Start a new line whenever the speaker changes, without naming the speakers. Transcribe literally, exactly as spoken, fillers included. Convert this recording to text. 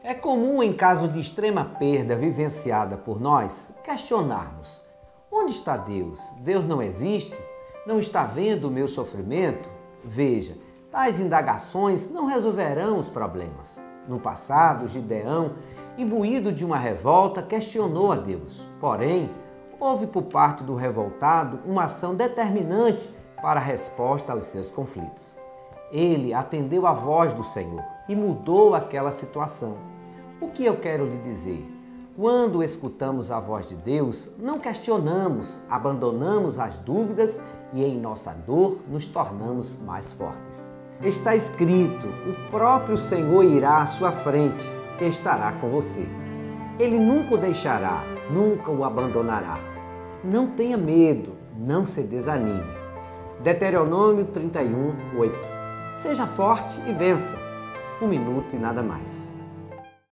É comum, em caso de extrema perda vivenciada por nós, questionarmos: onde está Deus? Deus não existe? Não está vendo o meu sofrimento? Veja, tais indagações não resolverão os problemas. No passado, Gideão, imbuído de uma revolta, questionou a Deus. Porém, houve por parte do revoltado uma ação determinante para a resposta aos seus conflitos. Ele atendeu à voz do Senhor e mudou aquela situação. O que eu quero lhe dizer? Quando escutamos a voz de Deus, não questionamos, abandonamos as dúvidas e em nossa dor nos tornamos mais fortes. Está escrito: o próprio Senhor irá à sua frente e estará com você. Ele nunca o deixará, nunca o abandonará. Não tenha medo, não se desanime. Deuteronômio trinta e um, oito. Seja forte e vença. Um minuto e nada mais.